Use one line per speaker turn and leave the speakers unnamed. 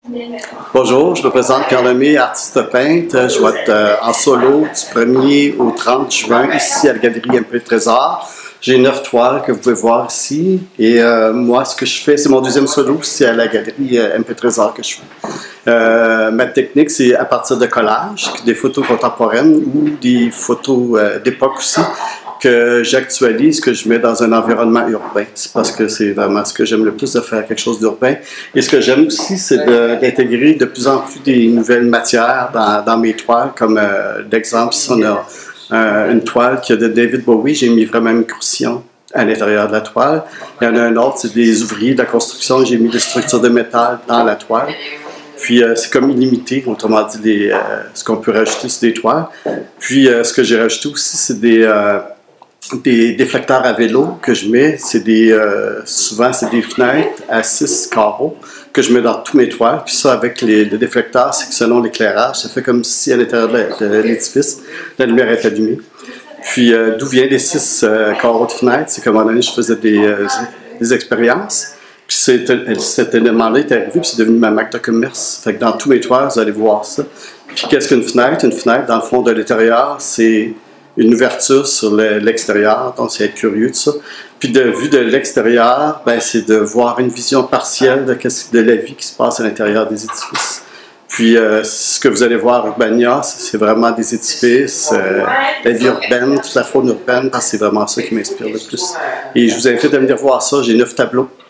Bonjour, je me présente Pierre Lemay, artiste peintre. Je vais être en solo du 1er au 30 juin ici à la Galerie MP Trésor. J'ai 9 toiles que vous pouvez voir ici. Et moi, ce que je fais, c'est mon deuxième solo, c'est à la Galerie MP Trésor que je fais. Ma technique, c'est à partir de collages, des photos contemporaines ou des photos d'époque aussi, que j'actualise, que je mets dans un environnement urbain. C'est parce que c'est vraiment ce que j'aime le plus, de faire quelque chose d'urbain. Et ce que j'aime aussi, c'est d'intégrer de plus en plus des nouvelles matières dans mes toiles, comme d'exemple, si on a une toile qui a de David Bowie, j'ai mis vraiment une crucion à l'intérieur de la toile. Il y en a un autre, c'est des ouvriers de la construction, j'ai mis des structures de métal dans la toile. Puis c'est comme illimité, autrement dit, ce qu'on peut rajouter sur des toiles. Puis ce que j'ai rajouté aussi, c'est des déflecteurs à vélo que je mets. Souvent, c'est des fenêtres à 6 carreaux que je mets dans tous mes toiles. Puis ça, avec le déflecteur, c'est que selon l'éclairage, ça fait comme si à l'intérieur de l'édifice, la lumière est allumée. Puis d'où viennent les 6 carreaux de fenêtres? C'est qu'à un moment donné, je faisais des expériences. Puis cet élément-là est arrivé, puis c'est devenu ma marque de commerce. Fait que dans tous mes toiles, vous allez voir ça. Puis qu'est-ce qu'une fenêtre? Une fenêtre, dans le fond de l'intérieur, c'est une ouverture sur l'extérieur, donc c'est être curieux de ça. Puis de vue de l'extérieur, ben, c'est de voir une vision partielle de la vie qui se passe à l'intérieur des édifices. Puis ce que vous allez voir à Urbania, c'est vraiment des édifices, la vie urbaine, toute la faune urbaine, parce que c'est vraiment ça qui m'inspire le plus. Et je vous invite à venir voir ça, j'ai 9 tableaux.